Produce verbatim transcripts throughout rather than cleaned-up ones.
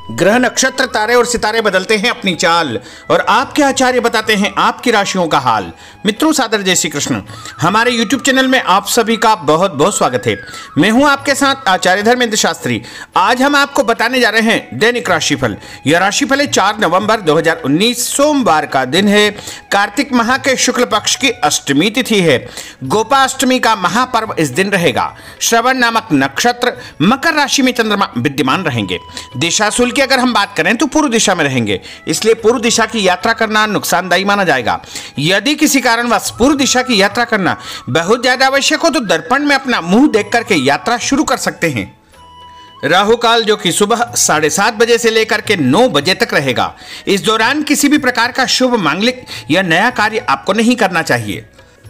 ग्रह नक्षत्र तारे और सितारे बदलते हैं अपनी चाल और आपके आचार्य बताते हैं आपकी राशियों का हाल। मित्रों, सादर जय श्री कृष्ण। हमारे यूट्यूब चैनल में आप सभी का बहुत बहुत स्वागत है। मैं हूं आपके साथ आचार्य धर्मेंद्र शास्त्री। आज हम आपको बताने जा रहे हैं दैनिक राशिफल। यह राशिफल है चार नवंबर दो हज़ार उन्नीस सोमवार का दिन है। कार्तिक माह के शुक्ल पक्ष की अष्टमी तिथि है। गोपाष्टमी का महापर्व इस दिन रहेगा। श्रवण नामक नक्षत्र मकर राशि में चंद्रमा विद्यमान रहेंगे। दिशाशूल की अगर हम बात करें तो पूर्व दिशा में रहेंगे, इसलिए पूर्व दिशा की यात्रा करना नुकसानदायी माना जाएगा। यदि किसी कारणवश पूर्व दिशा की यात्रा करना बहुत ज्यादा आवश्यक हो तो दर्पण में अपना मुंह देख करके यात्रा शुरू कर सकते हैं। राहु काल जो कि सुबह साढ़े सात बजे से लेकर के नौ बजे तक रहेगा। इस दौरान किसी भी प्रकार का शुभ मांगलिक या नया कार्य आपको नहीं करना चाहिए।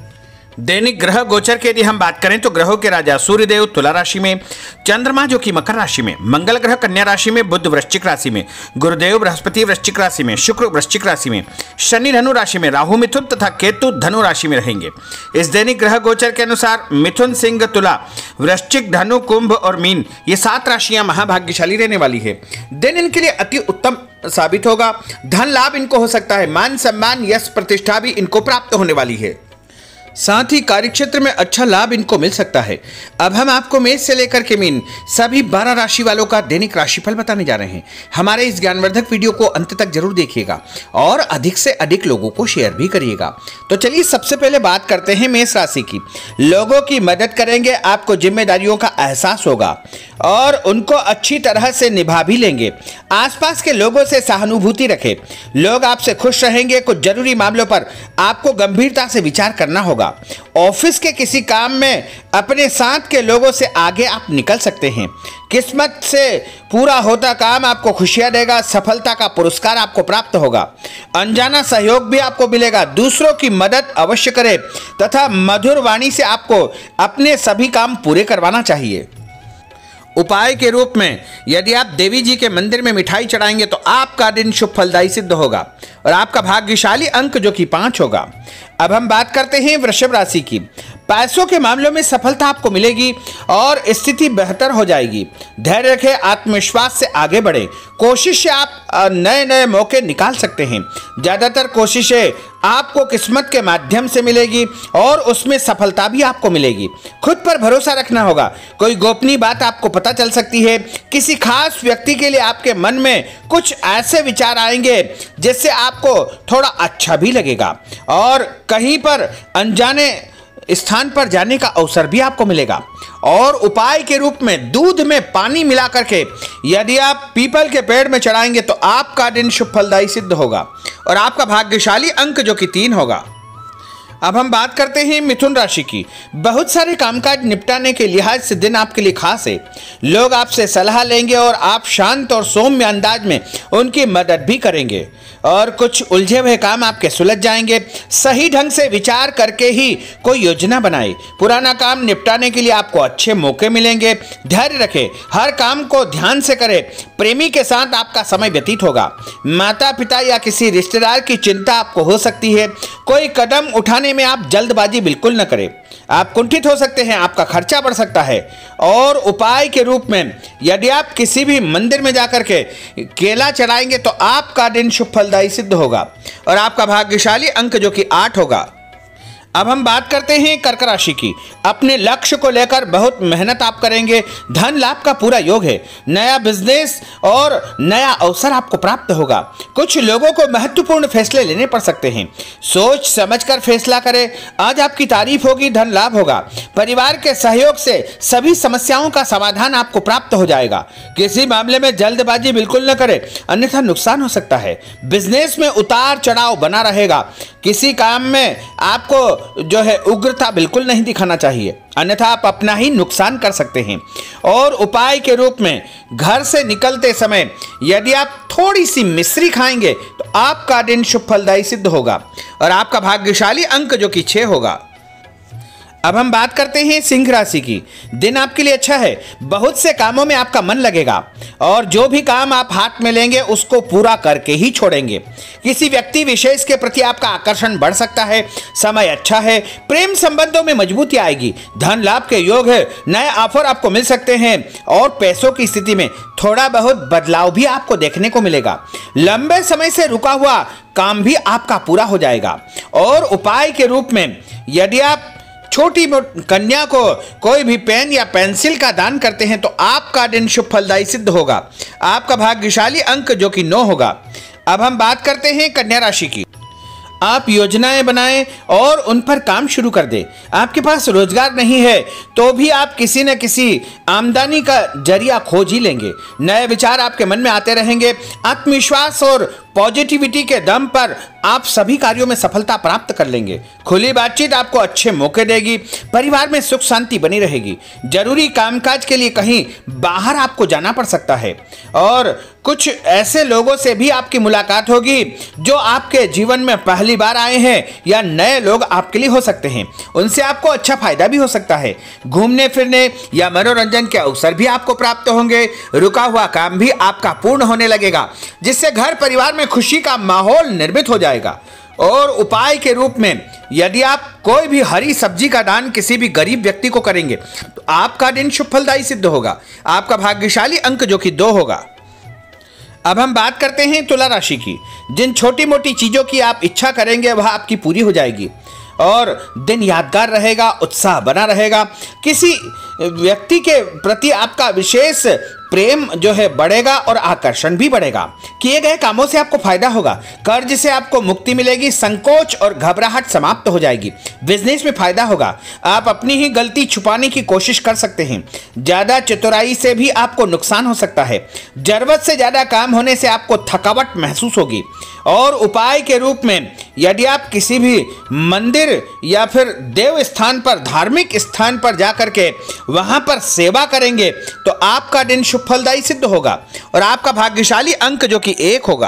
दैनिक ग्रह गोचर के यदि हम बात करें तो ग्रहों के राजा सूर्यदेव तुला राशि में, चंद्रमा जो कि मकर राशि में, मंगल ग्रह कन्या राशि में, बुध वृश्चिक राशि में, गुरुदेव बृहस्पति वृश्चिक राशि में, शुक्र वृश्चिक राशि में, शनि धनु राशि में, राहु मिथुन तथा केतु धनु राशि में रहेंगे। इस दैनिक ग्रह गोचर के अनुसार मिथुन, सिंह, तुला, वृश्चिक, धनु, कुंभ और मीन ये सात राशियां महाभाग्यशाली रहने वाली है। दिन इनके लिए अति उत्तम साबित होगा। धन लाभ इनको हो सकता है। मान सम्मान यश प्रतिष्ठा भी इनको प्राप्त होने वाली है। साथ ही कार्यक्षेत्र में अच्छा लाभ इनको मिल सकता है। अब हम आपको मेष से लेकर के मीन सभी बारह राशि वालों का दैनिक राशिफल बताने जा रहे हैं। हमारे इस ज्ञानवर्धक वीडियो को अंत तक जरूर देखिएगा और अधिक से अधिक लोगों को शेयर भी करिएगा। तो चलिए सबसे पहले बात करते हैं मेष राशि की। लोगों की मदद करेंगे, आपको जिम्मेदारियों का एहसास होगा और उनको अच्छी तरह से निभा भी लेंगे। आसपास के लोगों से सहानुभूति रखें। लोग आपसे खुश रहेंगे। कुछ जरूरी मामलों पर आपको गंभीरता से विचार करना होगा। ऑफिस के किसी काम में अपने साथ के लोगों से आगे आप निकल सकते हैं। किस्मत से पूरा होता काम आपको खुशियां देगा। सफलता का पुरस्कार आपको प्राप्त होगा। अनजाना सहयोग भी आपको मिलेगा। दूसरों की मदद अवश्य करें तथा मधुर वाणी से आपको अपने सभी काम पूरे करवाना चाहिए। उपाय के रूप में यदि आप देवी जी के मंदिर में मिठाई चढ़ाएंगे तो आपका दिन शुभ फलदायी सिद्ध होगा और आपका भाग्यशाली अंक जो कि पांच होगा। अब हम बात करते हैं वृषभ राशि की। पैसों के मामलों में सफलता आपको मिलेगी और स्थिति बेहतर हो जाएगी। धैर्य रखें, आत्मविश्वास से आगे बढ़े। कोशिश से आप नए नए मौके निकाल सकते हैं। ज़्यादातर कोशिशें आपको किस्मत के माध्यम से मिलेगी और उसमें सफलता भी आपको मिलेगी। खुद पर भरोसा रखना होगा। कोई गोपनीय बात आपको पता चल सकती है। किसी खास व्यक्ति के लिए आपके मन में कुछ ऐसे विचार आएंगे जिससे आपको थोड़ा अच्छा भी लगेगा और कहीं पर अनजाने स्थान पर जाने का अवसर भी आपको मिलेगा। और उपाय के रूप में दूध में पानी मिला करके यदि आप पीपल के पेड़ में चढ़ाएंगे तो आपका दिन शुभ फलदायी सिद्ध होगा और आपका भाग्यशाली अंक जो कि तीन होगा। अब हम बात करते हैं मिथुन राशि की। बहुत सारे कामकाज निपटाने के लिहाज से दिन आपके लिए खास है। लोग आपसे सलाह लेंगे और आप शांत और सौम्य अंदाज में उनकी मदद भी करेंगे और कुछ उलझे हुए काम आपके सुलझ जाएंगे। सही ढंग से विचार करके ही कोई योजना बनाए। पुराना काम निपटाने के लिए आपको अच्छे मौके मिलेंगे। धैर्य रखें, हर काम को ध्यान से करें। प्रेमी के साथ आपका समय व्यतीत होगा। माता पिता या किसी रिश्तेदार की चिंता आपको हो सकती है। कोई कदम उठाने में आप जल्दबाजी बिल्कुल न करें। आप कुंठित हो सकते हैं, आपका खर्चा बढ़ सकता है। और उपाय के रूप में यदि आप किसी भी मंदिर में जाकर के केला चढ़ाएंगे तो आपका दिन शुभ फलदायी सिद्ध होगा और आपका भाग्यशाली अंक जो कि आठ होगा। अब हम बात करते हैं कर्क राशि की। अपने लक्ष्य को लेकर बहुत मेहनत आप करेंगे। धन लाभ का पूरा योग है। नया बिजनेस और नया अवसर आपको प्राप्त होगा। कुछ लोगों को महत्वपूर्ण फैसले लेने पड़ सकते हैं। सोच समझकर फैसला करें। आज आपकी तारीफ होगी, धन लाभ होगा। परिवार के सहयोग से सभी समस्याओं का समाधान आपको प्राप्त हो जाएगा। किसी मामले में जल्दबाजी बिल्कुल न करें, अन्यथा नुकसान हो सकता है। बिजनेस में उतार चढ़ाव बना रहेगा। किसी काम में आपको जो है उग्रता बिल्कुल नहीं दिखाना चाहिए, अन्यथा आप अपना ही नुकसान कर सकते हैं। और उपाय के रूप में घर से निकलते समय यदि आप थोड़ी सी मिश्री खाएंगे तो आपका दिन शुभ फलदायी सिद्ध होगा और आपका भाग्यशाली अंक जो कि छह होगा। अब हम बात करते हैं सिंह राशि की। दिन आपके लिए अच्छा है, बहुत से कामों में आपका मन लगेगा और जो भी काम आप हाथ में लेंगे उसको पूरा करके ही छोड़ेंगे। किसी व्यक्ति विशेष के प्रति आपका आकर्षण बढ़ सकता है। समय अच्छा है, प्रेम संबंधों में मजबूती आएगी, धन लाभ के योग है, नए ऑफर आपको मिल सकते हैं और पैसों की स्थिति में थोड़ा बहुत बदलाव भी आपको देखने को मिलेगा। लंबे समय से रुका हुआ काम भी आपका पूरा हो जाएगा। और उपाय के रूप में यदि आप छोटी कन्या को कोई भी पेन या पेंसिल का दान करते हैं तो आपका दिन शुभ फलदायी सिद्ध होगा। आपका भाग्यशाली अंक जो कि नौ होगा। अब हम बात करते हैं कन्या राशि की। आप योजनाएं बनाएं और उन पर काम शुरू कर दें। आपके पास रोजगार नहीं है तो भी आप किसी न किसी आमदनी का जरिया खोज ही लेंगे। नए विचार आपके मन में आते रहेंगे। आत्मविश्वास और पॉजिटिविटी के दम पर आप सभी कार्यों में सफलता प्राप्त कर लेंगे। खुली बातचीत आपको अच्छे मौके देगी। परिवार में सुख शांति बनी रहेगी। जरूरी कामकाज के लिए कहीं बाहर आपको जाना पड़ सकता है और कुछ ऐसे लोगों से भी आपकी मुलाकात होगी जो आपके जीवन में पहली बार आए हैं या नए लोग आपके लिए हो सकते हैं। उनसे आपको अच्छा फायदा भी हो सकता है। घूमने फिरने या मनोरंजन के अवसर भी आपको प्राप्त होंगे। रुका हुआ काम भी आपका पूर्ण होने लगेगा जिससे घर परिवार में खुशी का माहौल निर्मित हो जाएगा। और उपाय के रूप में यदि आप कोई भी हरी सब्जी का दान किसी भी गरीब व्यक्ति को करेंगे तो आपका दिन शुभ फलदायी सिद्ध होगा। आपका भाग्यशाली अंक जो कि दो होगा। अब हम बात करते हैं तुला राशि की। जिन छोटी मोटी चीजों की आप इच्छा करेंगे वह आपकी पूरी हो जाएगी और दिन यादगार रहेगा, उत्साह बना रहेगा। किसी व्यक्ति के प्रति आपका विशेष प्रेम जो है बढ़ेगा और आकर्षण भी बढ़ेगा। किए गए कामों से आपको फायदा होगा। कर्ज से आपको मुक्ति मिलेगी। संकोच और घबराहट समाप्त हो जाएगी। बिजनेस में फायदा होगा। आप अपनी ही गलती छुपाने की कोशिश कर सकते हैं। ज्यादा चतुराई से भी आपको नुकसान हो सकता है। जरूरत से ज्यादा काम होने से आपको थकावट महसूस होगी। और उपाय के रूप में यदि आप किसी भी मंदिर या फिर देव स्थान पर, धार्मिक स्थान पर जाकर के वहां पर सेवा करेंगे तो आपका दिन शुभ फलदायी सिद्ध होगा और आपका भाग्यशाली अंक जो कि एक होगा।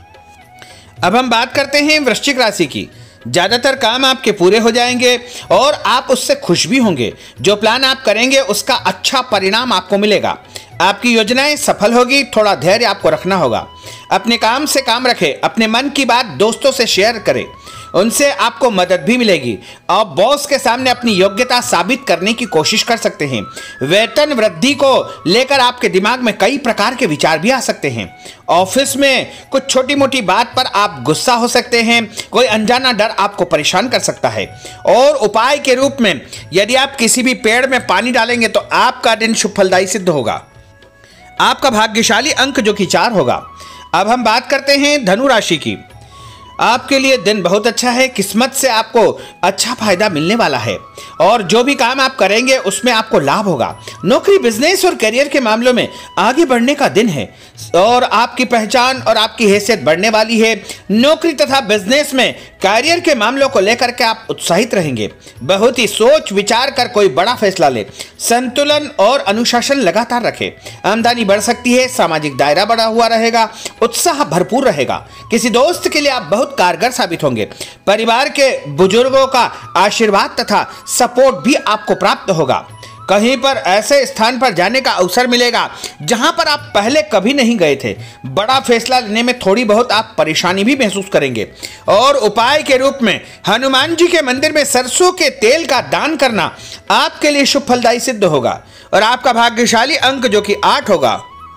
अब हम बात करते हैं वृश्चिक राशि की। ज्यादातर काम आपके पूरे हो जाएंगे और आप उससे खुश भी होंगे। जो प्लान आप करेंगे उसका अच्छा परिणाम आपको मिलेगा। आपकी योजनाएं सफल होगी। थोड़ा धैर्य आपको रखना होगा। अपने काम से काम रखें। अपने मन की बात दोस्तों से शेयर करें, उनसे आपको मदद भी मिलेगी। आप बॉस के सामने अपनी योग्यता साबित करने की कोशिश कर सकते हैं। वेतन वृद्धि को लेकर आपके दिमाग में कई प्रकार के विचार भी आ सकते हैं। ऑफिस में कुछ छोटी मोटी बात पर आप गुस्सा हो सकते हैं। कोई अनजाना डर आपको परेशान कर सकता है। और उपाय के रूप में यदि आप किसी भी पेड़ में पानी डालेंगे तो आपका दिन शुभ फलदायी सिद्ध होगा। आपका भाग्यशाली अंक जो कि चार होगा। अब हम बात करते हैं धनु राशि की। आपके लिए दिन बहुत अच्छा है। किस्मत से आपको अच्छा फायदा मिलने वाला है और जो भी काम आप करेंगे उसमें आपको लाभ होगा। नौकरी, बिजनेस और करियर के मामलों में आगे बढ़ने का दिन है और आपकी पहचान और आपकी हैसियत बढ़ने वाली है। नौकरी तथा बिजनेस में करियर के मामलों को लेकर के आप उत्साहित रहेंगे। बहुत ही सोच विचार कर कोई बड़ा फैसला ले। संतुलन और अनुशासन लगातार रखें। आमदनी बढ़ सकती है। सामाजिक दायरा बढ़ा हुआ रहेगा। उत्साह भरपूर रहेगा। किसी दोस्त के लिए आप बहुत कारगर साबित होंगे। परिवार के बुजुर्गों का आशीर्वाद तथा सपोर्ट भी आपको प्राप्त होगा। कहीं पर ऐसे स्थान पर जाने का अवसर मिलेगा जहां पर आप पहले कभी नहीं गए थे। बड़ा फैसला लेने में थोड़ी बहुत आप परेशानी भी महसूस करेंगे। और उपाय के रूप में हनुमान जी के मंदिर में सरसों के तेल का दान करना आपके लिए शुभ फलदायी सिद्ध होगा और आपका भाग्यशाली अंक जो कि आठ होगा।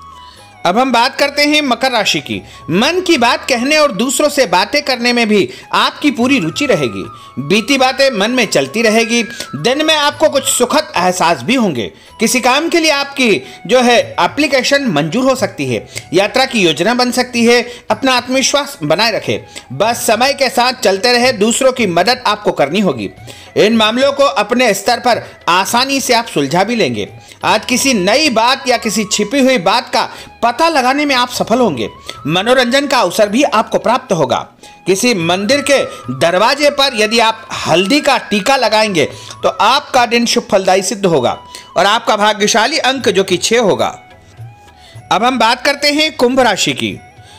अब हम बात करते हैं मकर राशि की। मन की बात कहने और दूसरों से बातें करने में भी आपकी पूरी रुचि रहेगी। बीती बातें मन में चलती रहेगी। दिन में आपको कुछ सुखद एहसास भी होंगे। किसी काम के लिए आपकी जो है एप्लीकेशन मंजूर हो सकती है। यात्रा की योजना बन सकती है। अपना आत्मविश्वास बनाए रखें। बस समय के साथ चलते रहे। दूसरों की मदद आपको करनी होगी। इन मामलों को अपने स्तर पर आसानी से आप सुलझा भी लेंगे। आज किसी नई बात या किसी छिपी हुई बात का पता लगाने में आप सफल होंगे। मनोरंजन का अवसर भी आपको प्राप्त होगा। किसी मंदिर के दरवाजे पर यदि आप हल्दी का टीका लगाएंगे तो आपका दिन शुभ फलदायी सिद्ध होगा और आपका भाग्यशाली अंक जो कि छह होगा। अब हम बात करते हैं कुंभ राशि की।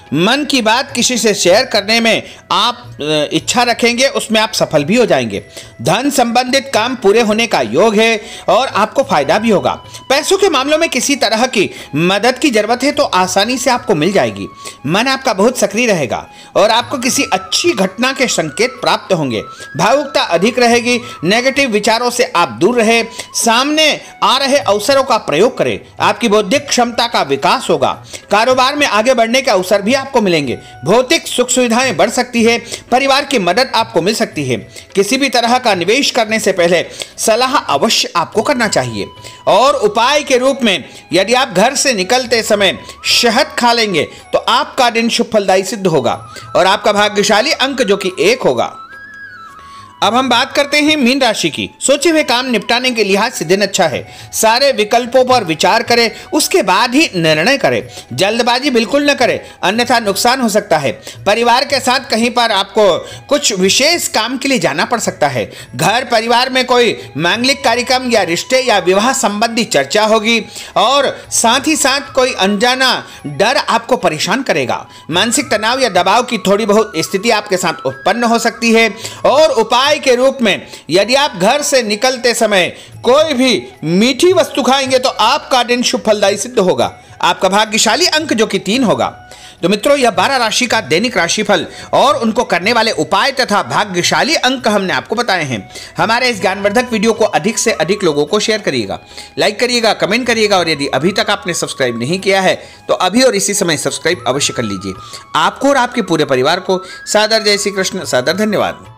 मन की बात किसी से शेयर करने में आप इच्छा रखेंगे, उसमें आप सफल भी हो जाएंगे। धन संबंधित काम पूरे होने का योग है और आपको फायदा भी होगा। पैसों के मामलों में किसी तरह की मदद की जरूरत है तो आसानी से आपको मिल जाएगी। मन आपका बहुत सक्रिय रहेगा और आपको किसी अच्छी घटना के संकेत प्राप्त होंगे। भावुकता अधिक रहेगी। नेगेटिव विचारों से आप दूर रहे। सामने आ रहे अवसरों का प्रयोग करें। आपकी बौद्धिक क्षमता का विकास होगा। कारोबार में आगे बढ़ने के अवसर भी आपको मिलेंगे। भौतिक सुख सुविधाएं बढ़ सकती है। परिवार की मदद आपको मिल सकती है। किसी भी तरह का निवेश करने से पहले सलाह अवश्य आपको करना चाहिए। और उपाय के रूप में यदि आप घर से निकलते समय शहद खा लेंगे तो आपका दिन शुभ फलदायी सिद्ध होगा और आपका भाग्यशाली अंक जो कि एक होगा। अब हम बात करते हैं मीन राशि की। सोचे हुए काम निपटाने के लिहाज से दिन अच्छा है। सारे विकल्पों पर विचार करें, उसके बाद ही निर्णय करें। जल्दबाजी बिल्कुल न करें, अन्यथा नुकसान हो सकता है। परिवार के साथ कहीं पर आपको कुछ विशेष काम के लिए जाना पड़ सकता है। घर परिवार में कोई मांगलिक कार्यक्रम या रिश्ते या विवाह संबंधी चर्चा होगी और साथ ही साथ कोई अनजाना डर आपको परेशान करेगा। मानसिक तनाव या दबाव की थोड़ी बहुत स्थिति आपके साथ उत्पन्न हो सकती है। और उपाय के रूप में यदि आप घर से निकलते समय कोई भी मीठी वस्तु खाएंगे तो आपका दिन शुभ फलदायी सिद्ध होगा। आपका भाग्यशाली अंक जो कि तीन होगा। तो मित्रों, यह बारह राशि का दैनिक राशिफल और उनको करने वाले उपाय तथा भाग्यशाली अंक हमने आपको बताए हैं। हमारे इस ज्ञानवर्धक वीडियो को अधिक से अधिक लोगों को शेयर करिएगा, लाइक करिएगा, कमेंट करिएगा और यदि अभी तक आपने सब्सक्राइब नहीं किया है तो अभी और इसी समय सब्सक्राइब अवश्य कर लीजिए। आपको और आपके पूरे परिवार को सादर जय श्री कृष्ण, सादर धन्यवाद।